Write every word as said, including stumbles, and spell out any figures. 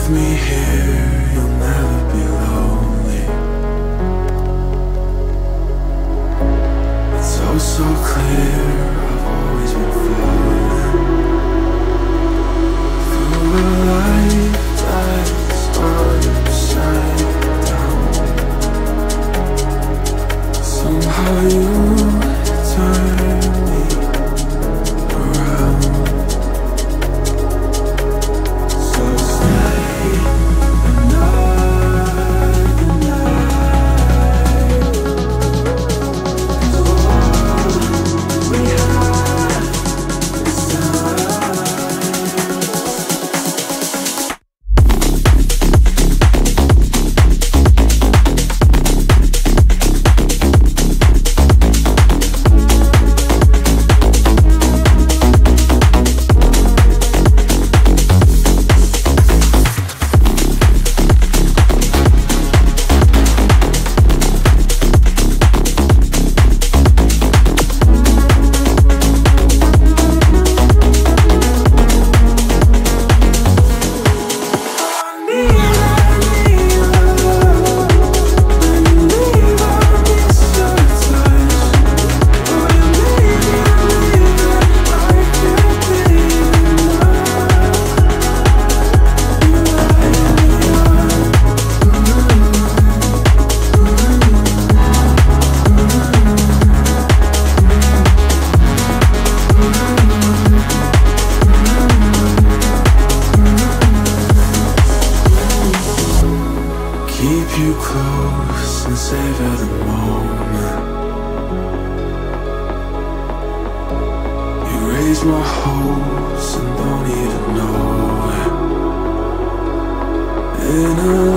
With me here, you'll never be lonely. It's oh so clear, I've always been falling through a life that's upside down. Somehow you turn me around. So stay another night, 'cause all we have is time. Keep you close and savor the moment. You raise my hopes and don't even know it. In a